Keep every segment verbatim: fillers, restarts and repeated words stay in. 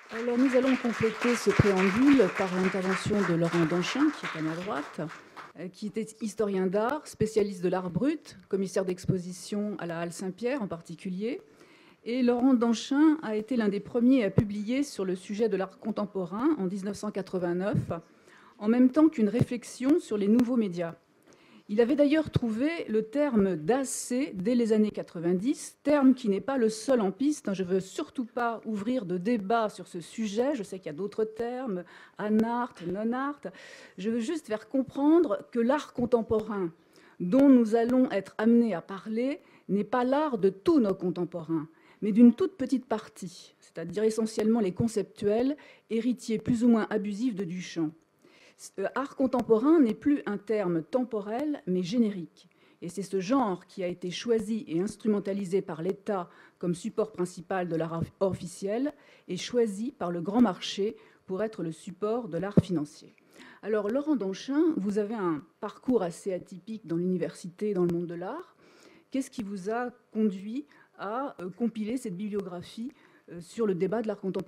Alors nous allons compléter ce préambule par l'intervention de Laurent Danchin, qui est à ma droite, euh, qui était historien d'art, spécialiste de l'art brut, commissaire d'exposition à la Halle Saint-Pierre en particulier. Et Laurent Danchin a été l'un des premiers à publier sur le sujet de l'art contemporain en mille neuf cent quatre-vingt-neuf, en même temps qu'une réflexion sur les nouveaux médias. Il avait d'ailleurs trouvé le terme d'A C dès les années quatre-vingt-dix, terme qui n'est pas le seul en piste. Je ne veux surtout pas ouvrir de débat sur ce sujet. Je sais qu'il y a d'autres termes, anart, non-art. Je veux juste faire comprendre que l'art contemporain dont nous allons être amenés à parler n'est pas l'art de tous nos contemporains, mais d'une toute petite partie, c'est-à-dire essentiellement les conceptuels, héritiers plus ou moins abusifs de Duchamp. Art contemporain n'est plus un terme temporel, mais générique. Et c'est ce genre qui a été choisi et instrumentalisé par l'État comme support principal de l'art officiel et choisi par le grand marché pour être le support de l'art financier. Alors, Laurent Danchin, vous avez un parcours assez atypique dans l'université, dans le monde de l'art. Qu'est-ce qui vous a conduit à compiler cette bibliographie sur le débat de l'art contemporain ?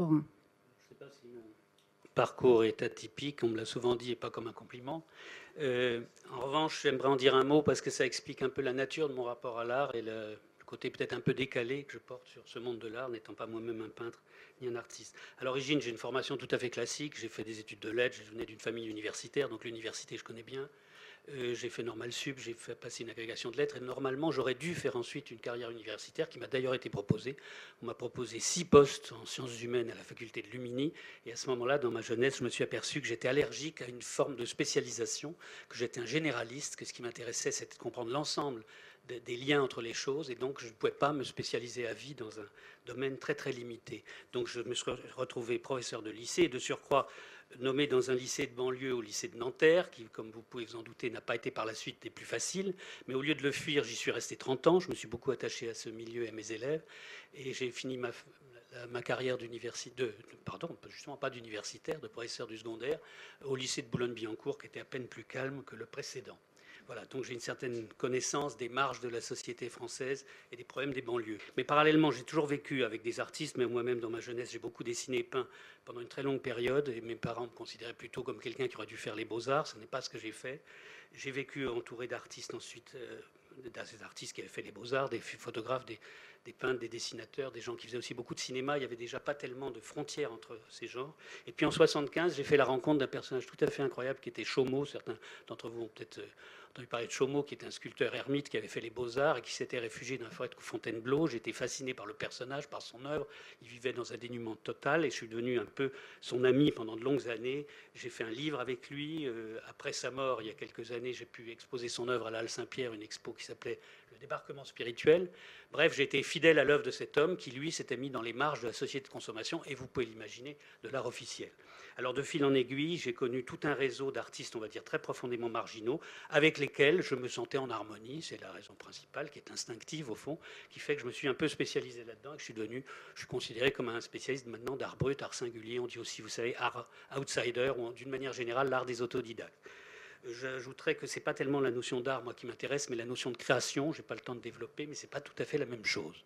Parcours est atypique, on me l'a souvent dit et pas comme un compliment. Euh, en revanche, j'aimerais en dire un mot parce que ça explique un peu la nature de mon rapport à l'art et le, le côté peut-être un peu décalé que je porte sur ce monde de l'art, n'étant pas moi-même un peintre ni un artiste. À l'origine, j'ai une formation tout à fait classique, j'ai fait des études de lettres, je venais d'une famille universitaire, donc l'université je connais bien. Euh, j'ai fait Normal Sup, j'ai fait passer une agrégation de lettres et normalement j'aurais dû faire ensuite une carrière universitaire qui m'a d'ailleurs été proposée. On m'a proposé six postes en sciences humaines à la faculté de Lumini et à ce moment-là, dans ma jeunesse, je me suis aperçu que j'étais allergique à une forme de spécialisation, que j'étais un généraliste, que ce qui m'intéressait c'était de comprendre l'ensemble des liens entre les choses et donc je ne pouvais pas me spécialiser à vie dans un domaine très très limité. Donc je me suis retrouvé professeur de lycée et de surcroît nommé dans un lycée de banlieue au lycée de Nanterre, qui, comme vous pouvez vous en douter, n'a pas été par la suite des plus faciles. Mais au lieu de le fuir, j'y suis resté trente ans. Je me suis beaucoup attaché à ce milieu et à mes élèves. Et j'ai fini ma, ma carrière d'universitaire, pardon, justement pas d'universitaire, de professeur du secondaire, au lycée de Boulogne-Billancourt, qui était à peine plus calme que le précédent. Voilà, donc j'ai une certaine connaissance des marges de la société française et des problèmes des banlieues. Mais parallèlement, j'ai toujours vécu avec des artistes, mais moi-même dans ma jeunesse, j'ai beaucoup dessiné et peint pendant une très longue période, et mes parents me considéraient plutôt comme quelqu'un qui aurait dû faire les beaux-arts, ce n'est pas ce que j'ai fait. J'ai vécu entouré d'artistes ensuite, euh, des artistes qui avaient fait les beaux-arts, des photographes, des, des peintres, des dessinateurs, des gens qui faisaient aussi beaucoup de cinéma. Il n'y avait déjà pas tellement de frontières entre ces genres. Et puis en soixante-quinze, j'ai fait la rencontre d'un personnage tout à fait incroyable qui était Chaumot. Certains d'entre vous ont peut-être entendu parler de Chaumot, qui était un sculpteur ermite qui avait fait les beaux-arts et qui s'était réfugié dans la forêt de Fontainebleau. J'étais fasciné par le personnage, par son œuvre. Il vivait dans un dénuement total et je suis devenu un peu son ami pendant de longues années. J'ai fait un livre avec lui. Euh, après sa mort, il y a quelques années, j'ai pu exposer son œuvre à la Halle Saint-Pierre, une expo qui s'appelait Le débarquement spirituel. Bref, j'ai été fidèle à l'œuvre de cet homme qui, lui, s'était mis dans les marges de la société de consommation et, vous pouvez l'imaginer, de l'art officiel. Alors, de fil en aiguille, j'ai connu tout un réseau d'artistes, on va dire, très profondément marginaux, avec lesquels je me sentais en harmonie. C'est la raison principale, qui est instinctive, au fond, qui fait que je me suis un peu spécialisé là-dedans et que je suis devenu, je suis considéré comme un spécialiste maintenant d'art brut, art singulier. On dit aussi, vous savez, art outsider, ou d'une manière générale, l'art des autodidactes. J'ajouterais que ce n'est pas tellement la notion d'art, moi, qui m'intéresse, mais la notion de création. Je n'ai pas le temps de développer, mais ce n'est pas tout à fait la même chose.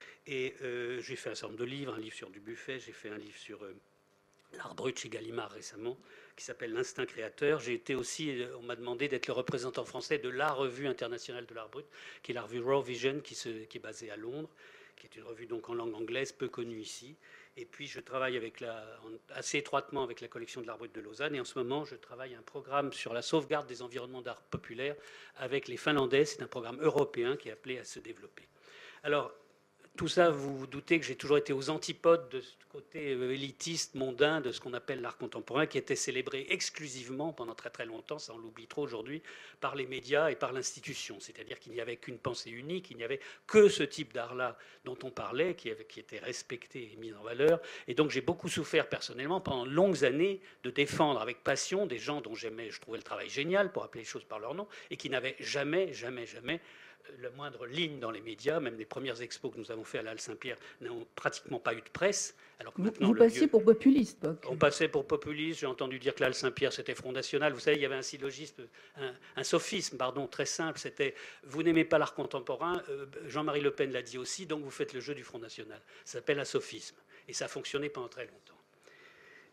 Et euh, j'ai fait un certain nombre de livres, un livre sur Dubuffet, j'ai fait un livre sur euh, l'art brut chez Gallimard récemment, qui s'appelle L'Instinct créateur. J'ai été aussi, on m'a demandé d'être le représentant français de la revue internationale de l'art brut, qui est la revue Raw Vision, qui, se, qui est basée à Londres, qui est une revue donc en langue anglaise, peu connue ici. Et puis je travaille avec la, assez étroitement avec la collection de l'art brut de Lausanne. Et en ce moment, je travaille un programme sur la sauvegarde des environnements d'art populaire avec les Finlandais. C'est un programme européen qui est appelé à se développer. Alors, tout ça, vous vous doutez que j'ai toujours été aux antipodes de ce côté élitiste, mondain, de ce qu'on appelle l'art contemporain, qui était célébré exclusivement pendant très très longtemps, ça on l'oublie trop aujourd'hui, par les médias et par l'institution. C'est-à-dire qu'il n'y avait qu'une pensée unique, il n'y avait que ce type d'art-là dont on parlait, qui, avait, qui était respecté et mis en valeur. Et donc j'ai beaucoup souffert personnellement pendant de longues années de défendre avec passion des gens dont j'aimais, je trouvais le travail génial, pour appeler les choses par leur nom, et qui n'avaient jamais, jamais, jamais la moindre ligne dans les médias. Même les premières expos que nous avons fait à la Halle Saint-Pierre n'ont pratiquement pas eu de presse. Alors que vous maintenant, vous le passiez vieux... pour populiste, Boc. On passait pour populiste. J'ai entendu dire que la Halle Saint-Pierre, c'était Front National. Vous savez, il y avait un syllogisme, un, un sophisme, pardon, très simple. C'était « Vous n'aimez pas l'art contemporain, euh, Jean-Marie Le Pen l'a dit aussi, donc vous faites le jeu du Front National ». Ça s'appelle un sophisme. Et ça a fonctionné pendant très longtemps.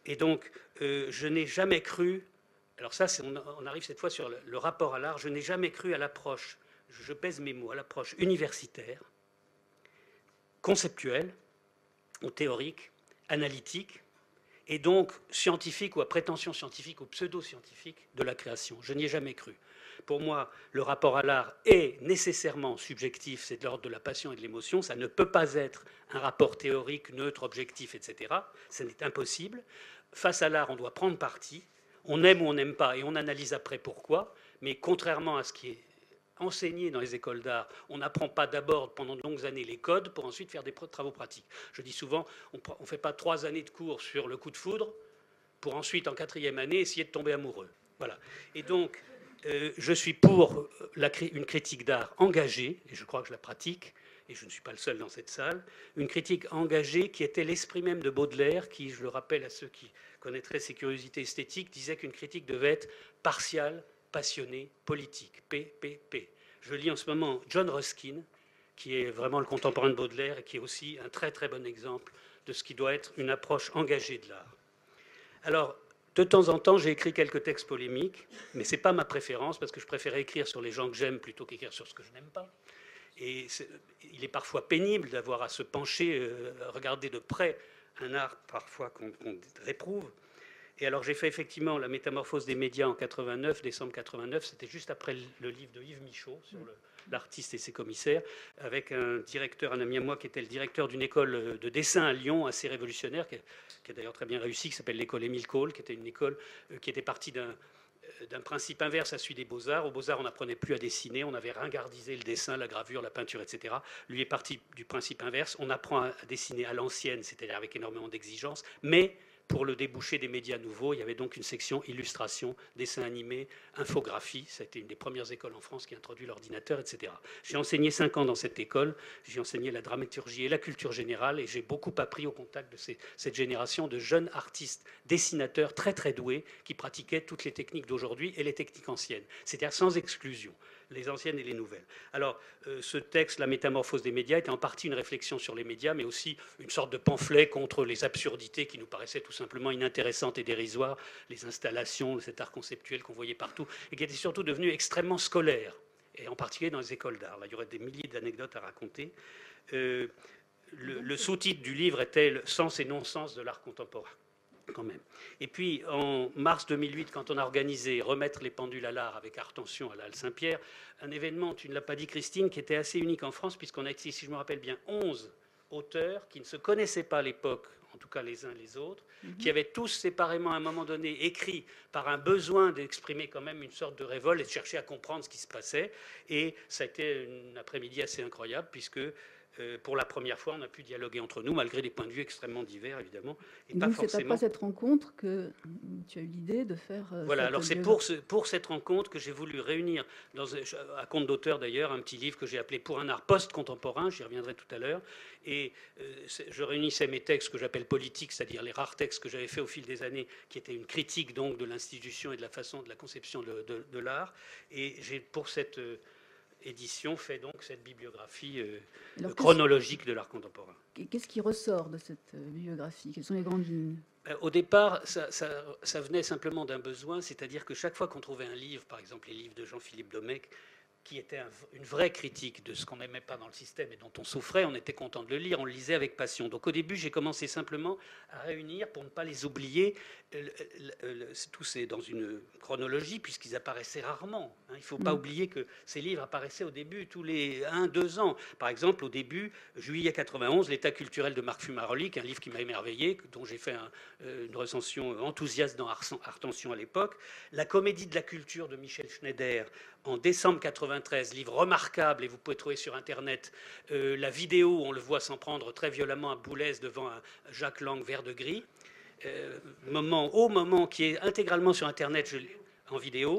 Et donc, euh, je n'ai jamais cru, alors ça, on, on arrive cette fois sur le, le rapport à l'art, je n'ai jamais cru à l'approche, je pèse mes mots, à l'approche universitaire, conceptuelle, ou théorique, analytique, et donc scientifique ou à prétention scientifique ou pseudo-scientifique de la création. Je n'y ai jamais cru. Pour moi, le rapport à l'art est nécessairement subjectif, c'est de l'ordre de la passion et de l'émotion, ça ne peut pas être un rapport théorique, neutre, objectif, et cetera. Ce n'est impossible. Face à l'art, on doit prendre parti, on aime ou on n'aime pas, et on analyse après pourquoi, mais contrairement à ce qui est enseigné dans les écoles d'art, on n'apprend pas d'abord pendant de longues années les codes pour ensuite faire des travaux pratiques. Je dis souvent, on ne fait pas trois années de cours sur le coup de foudre pour ensuite, en quatrième année, essayer de tomber amoureux. Voilà. Et donc, euh, je suis pour la, une critique d'art engagée, et je crois que je la pratique, et je ne suis pas le seul dans cette salle, une critique engagée qui était l'esprit même de Baudelaire, qui, je le rappelle à ceux qui connaîtraient ses curiosités esthétiques, disait qu'une critique devait être partiale, passionné, politique, P, P, P. Je lis en ce moment John Ruskin, qui est vraiment le contemporain de Baudelaire et qui est aussi un très très bon exemple de ce qui doit être une approche engagée de l'art. Alors, de temps en temps, j'ai écrit quelques textes polémiques, mais ce n'est pas ma préférence, parce que je préférais écrire sur les gens que j'aime plutôt qu'écrire sur ce que je n'aime pas. Et est, il est parfois pénible d'avoir à se pencher, euh, à regarder de près un art parfois qu'on qu'on réprouve. Et alors j'ai fait effectivement La métamorphose des médias en quatre-vingt-neuf, décembre quatre-vingt-neuf, c'était juste après le livre de Yves Michaud sur l'artiste et ses commissaires, avec un directeur, un ami à moi qui était le directeur d'une école de dessin à Lyon assez révolutionnaire, qui, qui a d'ailleurs très bien réussi, qui s'appelle l'école Émile Cole, qui était une école qui était partie d'un d'un principe inverse à celui des Beaux-Arts. Aux Beaux-Arts, on n'apprenait plus à dessiner, on avait ringardisé le dessin, la gravure, la peinture, et cetera. Lui est parti du principe inverse, on apprend à dessiner à l'ancienne, c'est-à-dire avec énormément d'exigences, mais pour le débouché des médias nouveaux, il y avait donc une section illustration, dessin animé, infographie. Ça a été une des premières écoles en France qui a introduit l'ordinateur, et cetera. J'ai enseigné cinq ans dans cette école. J'ai enseigné la dramaturgie et la culture générale et j'ai beaucoup appris au contact de ces, cette génération de jeunes artistes, dessinateurs très très doués qui pratiquaient toutes les techniques d'aujourd'hui et les techniques anciennes, c'est-à-dire sans exclusion, les anciennes et les nouvelles. Alors, euh, ce texte, La métamorphose des médias, était en partie une réflexion sur les médias, mais aussi une sorte de pamphlet contre les absurdités qui nous paraissaient tout simplement inintéressantes et dérisoires, les installations, cet art conceptuel qu'on voyait partout, et qui était surtout devenu extrêmement scolaire, et en particulier dans les écoles d'art. Là, il y aurait des milliers d'anecdotes à raconter. Euh, le le sous-titre du livre était « Le sens et non-sens de l'art contemporain ». Quand même. Et puis, en mars deux mille huit, quand on a organisé Remettre les pendules à l'art avec Artention à la Halle Saint-Pierre, un événement, tu ne l'as pas dit Christine, qui était assez unique en France, puisqu'on a été, si je me rappelle bien, onze auteurs qui ne se connaissaient pas à l'époque, en tout cas les uns les autres, mm-hmm. qui avaient tous séparément à un moment donné écrit par un besoin d'exprimer quand même une sorte de révolte et de chercher à comprendre ce qui se passait. Et ça a été un après-midi assez incroyable, puisque Euh, pour la première fois, on a pu dialoguer entre nous, malgré des points de vue extrêmement divers, évidemment. Et donc, c'est forcément... après cette rencontre que tu as eu l'idée de faire... Euh, voilà, alors c'est pour, ce, pour cette rencontre que j'ai voulu réunir, dans, à compte d'auteur d'ailleurs, un petit livre que j'ai appelé « Pour un art post-contemporain », j'y reviendrai tout à l'heure, et euh, je réunissais mes textes que j'appelle politiques, c'est-à-dire les rares textes que j'avais fait au fil des années, qui étaient une critique donc de l'institution et de la façon de la conception de, de, de l'art, et j'ai pour cette... Euh, édition fait donc cette bibliographie euh, Alors, chronologique de l'art contemporain. Qu'est-ce qui ressort de cette bibliographie? Quelles sont les grandes lignes? Au départ, ça, ça, ça venait simplement d'un besoin, c'est-à-dire que chaque fois qu'on trouvait un livre, par exemple les livres de Jean-Philippe Domecq, qui était un, une vraie critique de ce qu'on n'aimait pas dans le système et dont on souffrait, on était content de le lire, on le lisait avec passion. Donc au début, j'ai commencé simplement à réunir, pour ne pas les oublier, tout c'est dans une chronologie, puisqu'ils apparaissaient rarement. Hein. Il ne faut pas mmh. oublier que ces livres apparaissaient au début, tous les un, deux ans. Par exemple, au début, juillet quatre-vingt-onze, L'état culturel de Marc Fumaroli, un livre qui m'a émerveillé, dont j'ai fait un, une recension enthousiaste dans Artention à l'époque. La comédie de la culture de Michel Schneider, en décembre quatre-vingt-treize, livre remarquable, et vous pouvez trouver sur Internet euh, la vidéo où on le voit s'en prendre très violemment à Boulez devant un Jacques Lang vert de gris. Euh, moment, au moment qui est intégralement sur Internet je, en vidéo.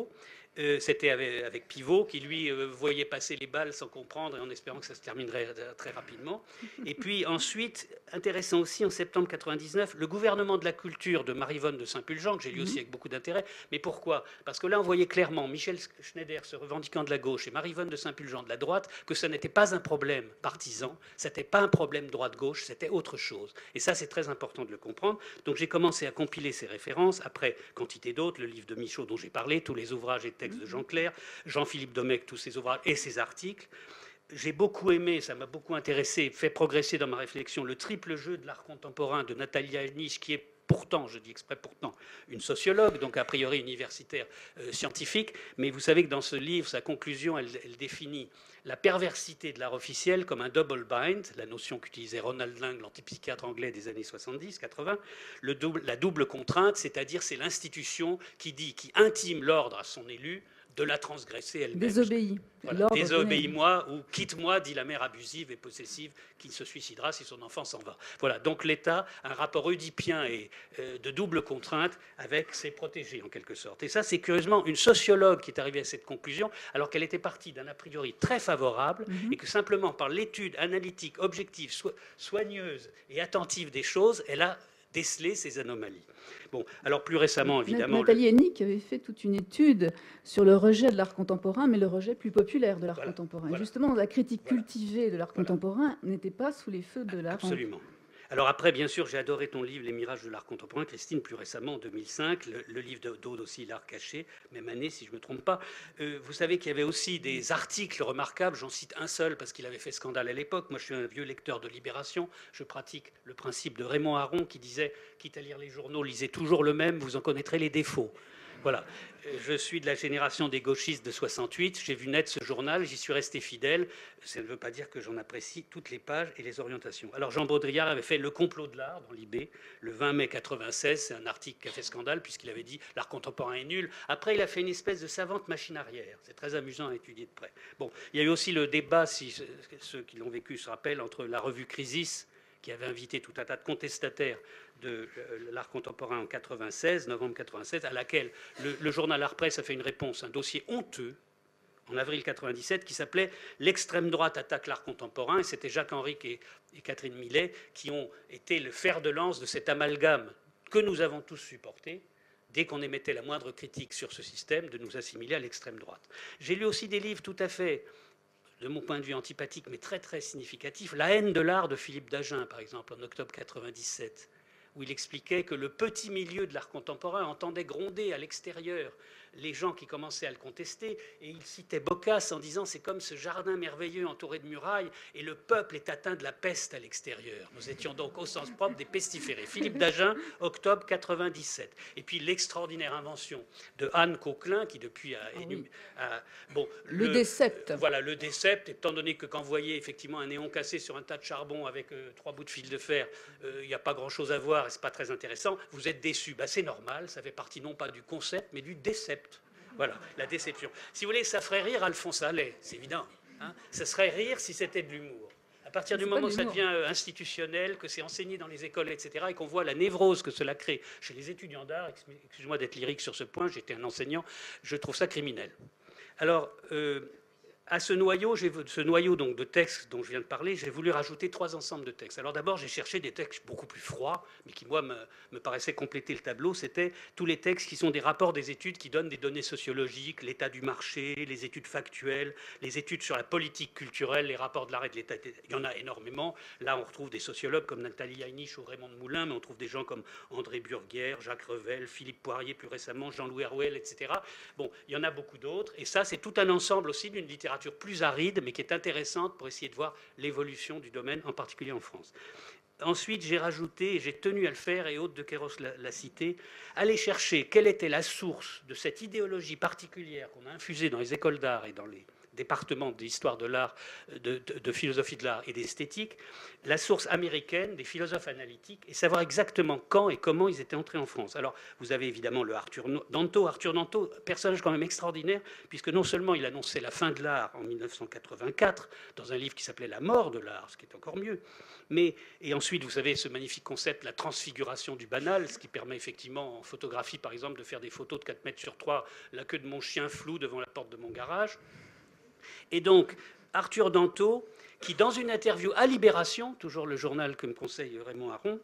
Euh, C'était avec, avec Pivot, qui lui euh, voyait passer les balles sans comprendre et en espérant que ça se terminerait très rapidement. Et puis ensuite, intéressant aussi, en septembre quatre-vingt-dix-neuf, le gouvernement de la culture de Marie-Vonne de Saint-Pulgent, que j'ai lu aussi avec beaucoup d'intérêt. Mais pourquoi? Parce que là, on voyait clairement Michel Schneider se revendiquant de la gauche et Marie-Vonne de Saint-Pulgent de la droite, que ce n'était pas un problème partisan, ce n'était pas un problème droite-gauche, c'était autre chose. Et ça, c'est très important de le comprendre. Donc j'ai commencé à compiler ces références, après quantité d'autres, le livre de Michaud dont j'ai parlé, tous les ouvrages et textes de Jean Clair, Jean-Philippe Domecq, tous ses ouvrages et ses articles. J'ai beaucoup aimé, ça m'a beaucoup intéressé, fait progresser dans ma réflexion, le triple jeu de l'art contemporain de Natalia Henich, qui est pourtant, je dis exprès pourtant, une sociologue, donc a priori universitaire euh, scientifique, mais vous savez que dans ce livre, sa conclusion, elle, elle définit la perversité de l'art officiel comme un double bind, la notion qu'utilisait Ronald Lang, l'antipsychiatre anglais des années soixante-dix quatre-vingts, le double, la double contrainte, c'est-à-dire c'est l'institution qui dit, qui intime l'ordre à son élu de la transgresser elle-même. Désobéis. Voilà. Désobéis-moi ou quitte-moi, dit la mère abusive et possessive qui se suicidera si son enfant s'en va. Voilà, donc l'État, un rapport oedipien et euh, de double contrainte avec ses protégés en quelque sorte. Et ça, c'est curieusement une sociologue qui est arrivée à cette conclusion, alors qu'elle était partie d'un a priori très favorable, mm-hmm. et que simplement par l'étude analytique, objective, so- soigneuse et attentive des choses, elle a déceler ces anomalies. Bon, alors plus récemment, évidemment... Nathalie le... Henich avait fait toute une étude sur le rejet de l'art contemporain, mais le rejet plus populaire de l'art voilà, contemporain. Voilà. Justement, la critique voilà. cultivée de l'art voilà. contemporain n'était pas sous les feux de l'art. Absolument. Alors après, bien sûr, j'ai adoré ton livre « Les mirages de l'art contemporain », Christine, plus récemment, en deux mille cinq, le, le livre d'Aude aussi, « L'art caché », même année, si je ne me trompe pas. Euh, vous savez qu'il y avait aussi des articles remarquables, j'en cite un seul parce qu'il avait fait scandale à l'époque. Moi, je suis un vieux lecteur de Libération, je pratique le principe de Raymond Aron qui disait « Quitte à lire les journaux, lisez toujours le même, vous en connaîtrez les défauts ». Voilà, je suis de la génération des gauchistes de soixante-huit, j'ai vu naître ce journal, j'y suis resté fidèle, ça ne veut pas dire que j'en apprécie toutes les pages et les orientations. Alors Jean Baudrillard avait fait Le complot de l'art dans l'I B, le vingt mai quatre-vingt-seize, c'est un article qui a fait scandale puisqu'il avait dit l'art contemporain est nul. Après il a fait une espèce de savante machine arrière, c'est très amusant à étudier de près. Bon, il y a eu aussi le débat, si ceux qui l'ont vécu se rappellent, entre la revue Crisis, qui avait invité tout un tas de contestataires de l'art contemporain en quatre-vingt-seize, novembre quatre-vingt-seize, à laquelle le, le journal Art Presse a fait une réponse, un dossier honteux, en avril quatre-vingt-dix-sept, qui s'appelait « L'extrême droite attaque l'art contemporain », et c'était Jacques Henrique et, et Catherine Millet qui ont été le fer de lance de cet amalgame que nous avons tous supporté, dès qu'on émettait la moindre critique sur ce système, de nous assimiler à l'extrême droite. J'ai lu aussi des livres tout à fait... de mon point de vue antipathique, mais très très significatif, La haine de l'art de Philippe Dagen, par exemple, en octobre quatre-vingt-dix-sept, où il expliquait que le petit milieu de l'art contemporain entendait gronder à l'extérieur les gens qui commençaient à le contester, et il citait Boccace en disant « c'est comme ce jardin merveilleux entouré de murailles, et le peuple est atteint de la peste à l'extérieur ». Nous étions donc au sens propre des pestiférés. Philippe Dagen, octobre quatre-vingt-dix-sept. Et puis l'extraordinaire invention de Anne Coquelin, qui depuis a... Ah oui. a bon, le, le décept. Voilà, le décept, étant donné que quand vous voyez effectivement un néon cassé sur un tas de charbon avec euh, trois bouts de fil de fer, il euh, n'y a pas grand-chose à voir et ce n'est pas très intéressant, vous êtes déçu. Ben, c'est normal, ça fait partie non pas du concept, mais du décept. Voilà, la déception. Si vous voulez, ça ferait rire Alphonse Allais, c'est évident. Hein, ça serait rire si c'était de l'humour. À partir du moment où ça devient institutionnel, que c'est enseigné dans les écoles, et cetera, et qu'on voit la névrose que cela crée chez les étudiants d'art, excusez-moi d'être lyrique sur ce point, j'étais un enseignant, je trouve ça criminel. Alors, euh, à ce noyau, ce noyau donc, de textes dont je viens de parler, j'ai voulu rajouter trois ensembles de textes. Alors d'abord, j'ai cherché des textes beaucoup plus froids, mais qui, moi, me, me paraissaient compléter le tableau. C'était tous les textes qui sont des rapports des études qui donnent des données sociologiques, l'état du marché, les études factuelles, les études sur la politique culturelle, les rapports de l'art et de l'État. Il y en a énormément. Là, on retrouve des sociologues comme Nathalie Henich ou Raymond de Moulin, mais on trouve des gens comme André Burguière, Jacques Revel, Philippe Poirier plus récemment, Jean-Louis Herouel, et cetera. Bon, il y en a beaucoup d'autres. Et ça, c'est tout un ensemble aussi d'une littérature plus aride, mais qui est intéressante pour essayer de voir l'évolution du domaine, en particulier en France. Ensuite, j'ai rajouté, et j'ai tenu à le faire, et Aude de Queyros l'a cité, aller chercher quelle était la source de cette idéologie particulière qu'on a infusée dans les écoles d'art et dans les département d'histoire de l'art, de, de, de philosophie de l'art et d'esthétique, la source américaine des philosophes analytiques et savoir exactement quand et comment ils étaient entrés en France. Alors, vous avez évidemment le Arthur Danto. Arthur Danto, personnage quand même extraordinaire, puisque non seulement il annonçait la fin de l'art en mille neuf cent quatre-vingt-quatre, dans un livre qui s'appelait La mort de l'art, ce qui est encore mieux, mais, et ensuite, vous savez, ce magnifique concept, la transfiguration du banal, ce qui permet effectivement, en photographie par exemple, de faire des photos de quatre mètres sur trois, la queue de mon chien floue devant la porte de mon garage. Et donc, Arthur Danto, qui dans une interview à Libération, toujours le journal que me conseille Raymond Aron,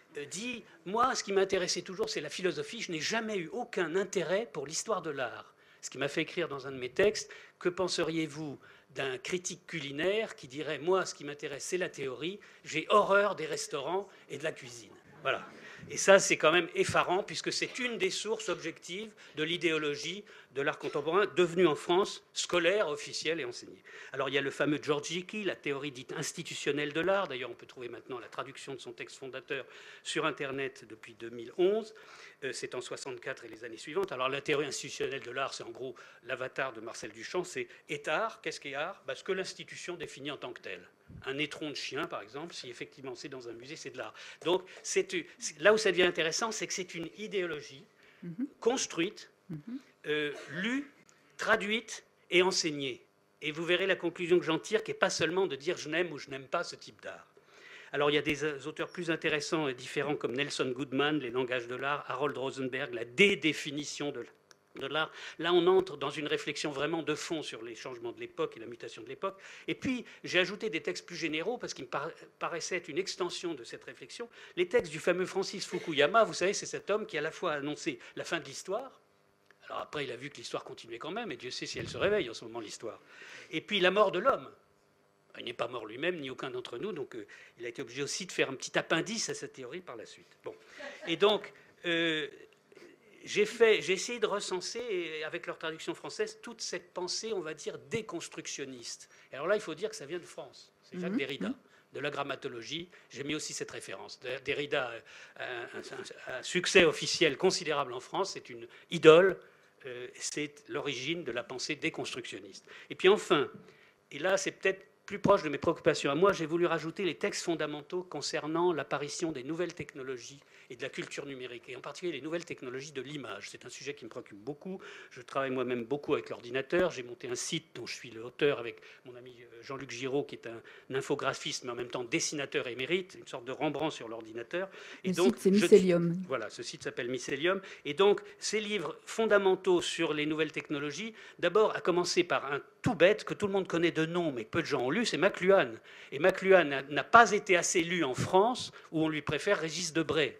dit « Moi, ce qui m'intéressait toujours, c'est la philosophie. Je n'ai jamais eu aucun intérêt pour l'histoire de l'art. » Ce qui m'a fait écrire dans un de mes textes « Que penseriez-vous d'un critique culinaire qui dirait « Moi, ce qui m'intéresse, c'est la théorie. J'ai horreur des restaurants et de la cuisine. » Voilà. Et ça, c'est quand même effarant, puisque c'est une des sources objectives de l'idéologie de l'art contemporain, devenue en France scolaire, officielle et enseignée. Alors, il y a le fameux George Hickey, la théorie dite institutionnelle de l'art. D'ailleurs, on peut trouver maintenant la traduction de son texte fondateur sur Internet depuis deux mille onze. Euh, c'est en soixante-quatre et les années suivantes. Alors, la théorie institutionnelle de l'art, c'est en gros l'avatar de Marcel Duchamp. C'est « est art ». Qu'est-ce qu'est art? Bah, ce que l'institution définit en tant que tel. Un étron de chien, par exemple, si effectivement c'est dans un musée, c'est de l'art. Donc, c'est, là où ça devient intéressant, c'est que c'est une idéologie mm-hmm. construite, mm-hmm. euh, lue, traduite et enseignée. Et vous verrez la conclusion que j'en tire, qui n'est pas seulement de dire je n'aime ou je n'aime pas ce type d'art. Alors, il y a des auteurs plus intéressants et différents comme Nelson Goodman, Les langages de l'art, Harold Rosenberg, la dédéfinition de l'art. De l'art. Là, on entre dans une réflexion vraiment de fond sur les changements de l'époque et la mutation de l'époque. Et puis, j'ai ajouté des textes plus généraux parce qu'ils me paraissaient être une extension de cette réflexion. Les textes du fameux Francis Fukuyama, vous savez, c'est cet homme qui à la fois a annoncé la fin de l'histoire. Alors après, il a vu que l'histoire continuait quand même, et Dieu sait si elle se réveille en ce moment, l'histoire. Et puis la mort de l'homme. Il n'est pas mort lui-même, ni aucun d'entre nous, donc euh, il a été obligé aussi de faire un petit appendice à cette théorie par la suite. Bon. Et donc... Euh, J'ai, fait, j'ai essayé de recenser, avec leur traduction française, toute cette pensée, on va dire, déconstructionniste. Et alors là, il faut dire que ça vient de France. C'est Jacques mmh. Derrida, de la grammatologie. J'ai mis aussi cette référence. Derrida a un, un, un succès officiel considérable en France. C'est une idole. Euh, c'est l'origine de la pensée déconstructionniste. Et puis enfin, et là, c'est peut-être plus proche de mes préoccupations à moi, j'ai voulu rajouter les textes fondamentaux concernant l'apparition des nouvelles technologies et de la culture numérique, et en particulier les nouvelles technologies de l'image. C'est un sujet qui me préoccupe beaucoup. Je travaille moi-même beaucoup avec l'ordinateur. J'ai monté un site dont je suis l'auteur avec mon ami Jean-Luc Giraud, qui est un infographiste, mais en même temps dessinateur émérite, une sorte de Rembrandt sur l'ordinateur. Et le donc, site, c'est Mycelium. Je, voilà, ce site s'appelle Mycelium. Et donc, ces livres fondamentaux sur les nouvelles technologies, d'abord, à commencer par un tout bête, que tout le monde connaît de nom, mais peu de gens ont lu, c'est McLuhan. Et McLuhan n'a pas été assez lu en France, où on lui préfère Régis Debray.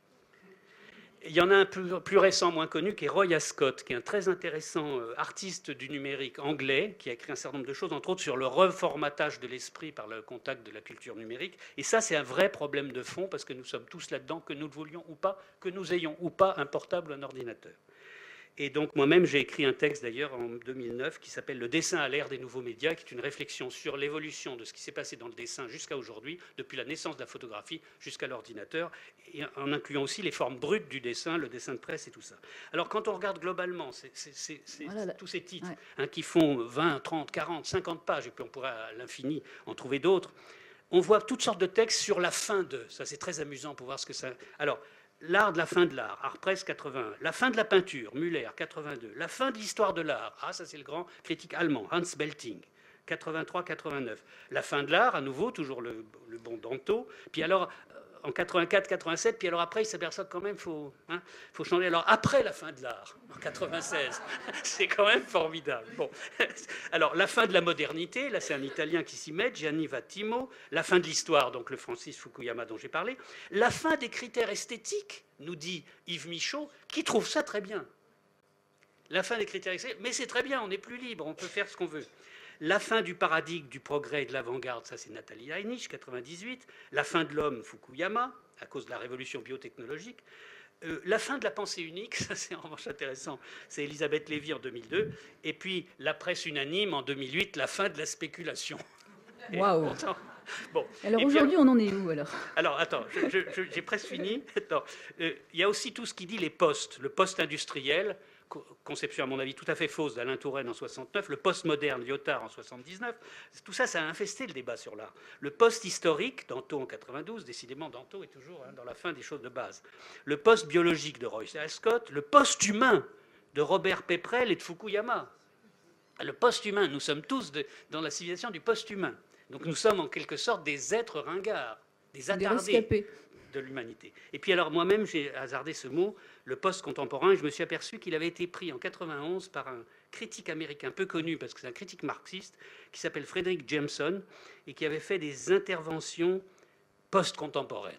Il y en a un plus, plus récent, moins connu, qui est Roy Ascott, qui est un très intéressant euh, artiste du numérique anglais, qui a écrit un certain nombre de choses, entre autres sur le reformatage de l'esprit par le contact de la culture numérique. Et ça, c'est un vrai problème de fond, parce que nous sommes tous là-dedans, que nous le voulions ou pas, que nous ayons ou pas un portable ou un ordinateur. Et donc, moi-même, j'ai écrit un texte, d'ailleurs, en deux mille neuf, qui s'appelle « Le dessin à l'ère des nouveaux médias », qui est une réflexion sur l'évolution de ce qui s'est passé dans le dessin jusqu'à aujourd'hui, depuis la naissance de la photographie jusqu'à l'ordinateur, et en incluant aussi les formes brutes du dessin, le dessin de presse et tout ça. Alors, quand on regarde globalement c'est, c'est, c'est, c'est, voilà, tous ces titres, ouais. hein, qui font vingt, trente, quarante, cinquante pages, et puis on pourrait à l'infini en trouver d'autres, on voit toutes sortes de textes sur la fin de. Ça, c'est très amusant pour voir ce que ça... Alors, l'art de la fin de l'art, Art Press quatre-vingt-un. La fin de la peinture, Müller, quatre-vingt-deux. La fin de l'histoire de l'art, ah ça c'est le grand critique allemand, Hans Belting, quatre-vingt-trois quatre-vingt-neuf. La fin de l'art, à nouveau, toujours le, le bon Danto. Puis alors, en quatre-vingt-quatre quatre-vingt-sept, puis alors après, il s'aperçoit que quand même, il faut, hein, faut changer. Alors après la fin de l'art, en quatre-vingt-seize, c'est quand même formidable. Bon. Alors, la fin de la modernité, là c'est un Italien qui s'y met, Gianni Vattimo. La fin de l'histoire, donc le Francis Fukuyama dont j'ai parlé. La fin des critères esthétiques, nous dit Yves Michaud, qui trouve ça très bien. La fin des critères esthétiques, mais c'est très bien, on est plus libre, on peut faire ce qu'on veut. La fin du paradigme du progrès et de l'avant-garde, ça c'est Nathalie Heinich, quatre-vingt-dix-huit. La fin de l'homme, Fukuyama, à cause de la révolution biotechnologique. Euh, la fin de la pensée unique, ça c'est en revanche intéressant, c'est Elisabeth Lévy en deux mille deux. Et puis la presse unanime en deux mille huit, la fin de la spéculation. Waouh. Bon. Alors aujourd'hui, on en est où alors? Alors attends, je, je, je, j'ai presque fini. Il euh, y a aussi tout ce qui dit les postes, le post-industriel. conception à mon avis tout à fait fausse d'Alain Touraine en soixante-neuf, le postmoderne Lyotard en soixante-dix-neuf, tout ça, ça a infesté le débat sur l'art. Le post-historique, Danto en quatre-vingt-douze, décidément Danto est toujours hein, dans la fin des choses de base. Le post-biologique de Royce Ascott, le post-humain de Robert Péprel et de Fukuyama. Le post-humain, nous sommes tous de, dans la civilisation du post-humain. Donc nous sommes en quelque sorte des êtres ringards, des attardés de l'humanité. Et puis alors moi-même, j'ai hasardé ce mot, le post-contemporain, et je me suis aperçu qu'il avait été pris en quatre-vingt-onze par un critique américain peu connu, parce que c'est un critique marxiste, qui s'appelle Frederick Jameson, et qui avait fait des interventions post-contemporaines.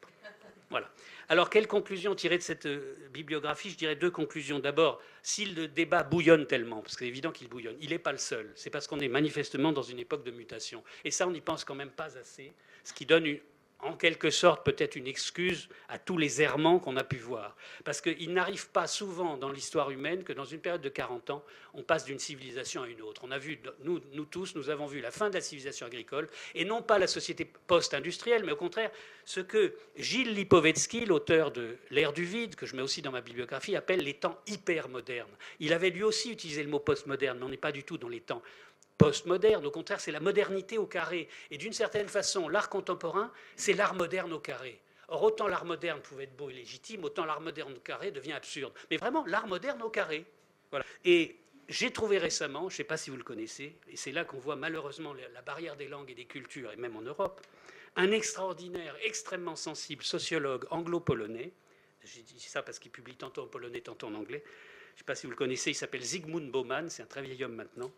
Voilà. Alors, quelle conclusion tirer de cette euh, bibliographie? Je dirais deux conclusions. D'abord, si le débat bouillonne tellement, parce que c'est évident qu'il bouillonne, il n'est pas le seul. C'est parce qu'on est manifestement dans une époque de mutation. Et ça, on n'y pense quand même pas assez, ce qui donne une, en quelque sorte peut-être une excuse à tous les errements qu'on a pu voir. Parce qu'il n'arrive pas souvent dans l'histoire humaine que dans une période de quarante ans, on passe d'une civilisation à une autre. On a vu, nous, nous tous, nous avons vu la fin de la civilisation agricole, et non pas la société post-industrielle, mais au contraire, ce que Gilles Lipovetsky, l'auteur de L'ère du vide, que je mets aussi dans ma bibliographie, appelle les temps hyper-modernes. Il avait lui aussi utilisé le mot post-moderne, mais on n'est pas du tout dans les temps postmoderne, au contraire, c'est la modernité au carré. Et d'une certaine façon, l'art contemporain, c'est l'art moderne au carré. Or, autant l'art moderne pouvait être beau et légitime, autant l'art moderne au carré devient absurde. Mais vraiment, l'art moderne au carré. Voilà. Et j'ai trouvé récemment, je ne sais pas si vous le connaissez, et c'est là qu'on voit malheureusement la barrière des langues et des cultures, et même en Europe, un extraordinaire, extrêmement sensible sociologue anglo-polonais, j'ai dit ça parce qu'il publie tantôt en polonais, tantôt en anglais, je ne sais pas si vous le connaissez, il s'appelle Zygmunt Bauman, c'est un très vieil homme maintenant.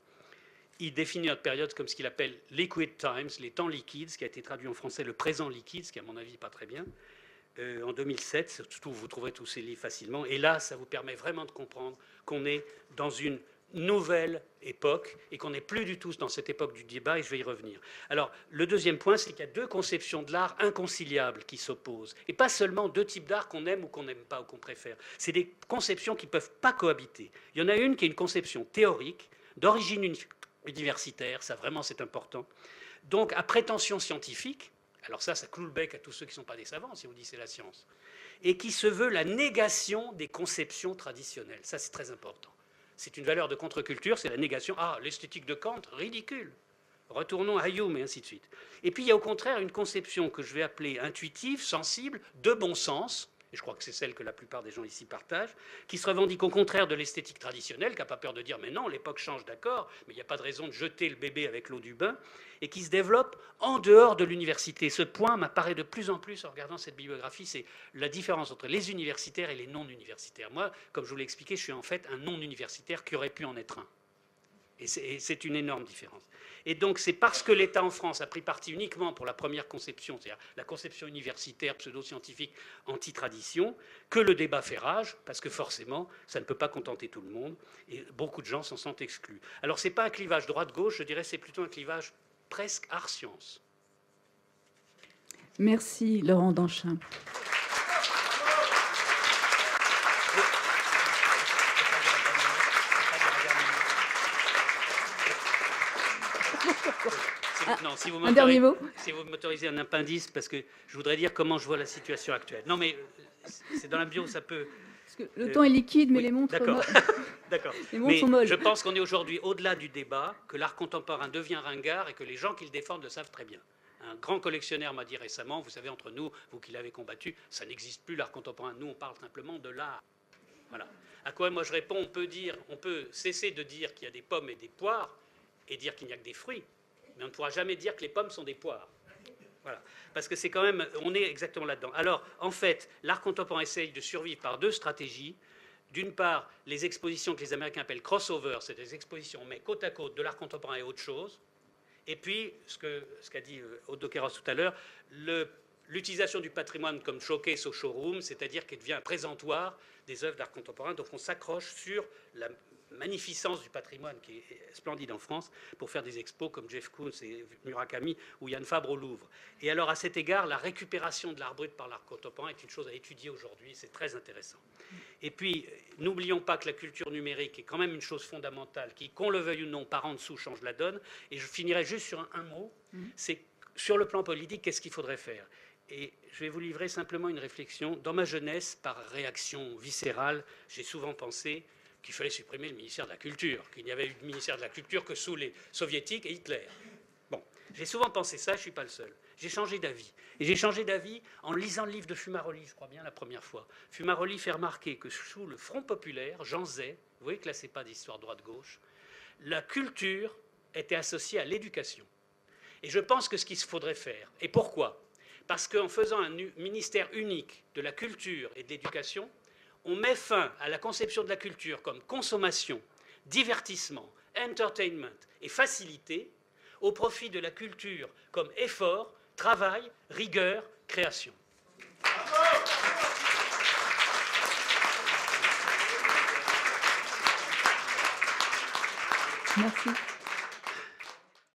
Il définit notre période comme ce qu'il appelle « liquid times », les temps liquides, ce qui a été traduit en français « le présent liquide », ce qui, à mon avis, n'est pas très bien. Euh, en deux mille sept, surtout, vous trouverez tous ces livres facilement. Et là, ça vous permet vraiment de comprendre qu'on est dans une nouvelle époque et qu'on n'est plus du tout dans cette époque du débat, et je vais y revenir. Alors, le deuxième point, c'est qu'il y a deux conceptions de l'art inconciliables qui s'opposent. Et pas seulement deux types d'art qu'on aime ou qu'on n'aime pas ou qu'on préfère. C'est des conceptions qui ne peuvent pas cohabiter. Il y en a une qui est une conception théorique, d'origine universitaire, ça vraiment c'est important, donc à prétention scientifique, alors ça, ça cloue le bec à tous ceux qui ne sont pas des savants, si on dit c'est la science, et qui se veut la négation des conceptions traditionnelles. Ça, c'est très important. C'est une valeur de contre-culture, c'est la négation. Ah, l'esthétique de Kant, ridicule. Retournons à Hume, et ainsi de suite. Et puis, il y a au contraire une conception que je vais appeler intuitive, sensible, de bon sens, et je crois que c'est celle que la plupart des gens ici partagent, qui se revendique au contraire de l'esthétique traditionnelle, qui n'a pas peur de dire « mais non, l'époque change, d'accord, mais il n'y a pas de raison de jeter le bébé avec l'eau du bain », et qui se développe en dehors de l'université. Ce point m'apparaît de plus en plus en regardant cette bibliographie, c'est la différence entre les universitaires et les non-universitaires. Moi, comme je vous l'ai expliqué, je suis en fait un non-universitaire qui aurait pu en être un. Et c'est une énorme différence. Et donc, c'est parce que l'État en France a pris parti uniquement pour la première conception, c'est-à-dire la conception universitaire, pseudo-scientifique, anti-tradition, que le débat fait rage, parce que forcément, ça ne peut pas contenter tout le monde, et beaucoup de gens s'en sont exclus. Alors, ce n'est pas un clivage droite-gauche, je dirais c'est plutôt un clivage presque art-science. Merci, Laurent Danchin. Ah, non, si vous un dernier mot. Si vous m'autorisez un appendice, parce que je voudrais dire comment je vois la situation actuelle. Non, mais c'est dans la bio, ça peut... Parce que le euh, temps est liquide, mais oui, les montres... D'accord, d'accord. Les montres mais sont molles. Je pense qu'on est aujourd'hui au-delà du débat, que l'art contemporain devient ringard et que les gens qui le défendent le savent très bien. Un grand collectionneur m'a dit récemment, vous savez, entre nous, vous qui l'avez combattu, ça n'existe plus l'art contemporain. Nous, on parle simplement de l'art. Voilà. À quoi moi je réponds, on peut dire, on peut cesser de dire qu'il y a des pommes et des poires et dire qu'il n'y a que des fruits. Mais on ne pourra jamais dire que les pommes sont des poires. Voilà. Parce que c'est quand même, on est exactement là-dedans. Alors, en fait, l'art contemporain essaye de survivre par deux stratégies. D'une part, les expositions que les Américains appellent crossover, c'est des expositions, mais côte à côte, de l'art contemporain et autre chose. Et puis, ce qu'a ce qu'a dit Aude Docqueiroz tout à l'heure, l'utilisation du patrimoine comme showcase au showroom, c'est-à-dire qu'il devient un présentoir des œuvres d'art contemporain. Donc, on s'accroche sur la magnificence du patrimoine qui est splendide en France pour faire des expos comme Jeff Koons et Murakami ou Yann Fabre au Louvre. Et alors à cet égard, la récupération de l'art brut par l'art contemporain est une chose à étudier aujourd'hui, c'est très intéressant. Et puis, n'oublions pas que la culture numérique est quand même une chose fondamentale qui, qu'on le veuille ou non, par en dessous change la donne. Et je finirai juste sur un, un mot, c'est sur le plan politique, qu'est-ce qu'il faudrait faire? Et je vais vous livrer simplement une réflexion. Dans ma jeunesse, par réaction viscérale, j'ai souvent pensé qu'il fallait supprimer le ministère de la Culture, qu'il n'y avait eu de ministère de la Culture que sous les soviétiques et Hitler. Bon, j'ai souvent pensé ça, je ne suis pas le seul. J'ai changé d'avis. Et j'ai changé d'avis en lisant le livre de Fumaroli, je crois bien, la première fois. Fumaroli fait remarquer que sous le Front populaire, Jean Zay, vous voyez que là, ce n'est pas d'histoire droite-gauche, la culture était associée à l'éducation. Et je pense que ce qu'il faudrait faire, et pourquoi? Parce qu'en faisant un ministère unique de la culture et de l'éducation, on met fin à la conception de la culture comme consommation, divertissement, entertainment et facilité, au profit de la culture comme effort, travail, rigueur, création. Merci.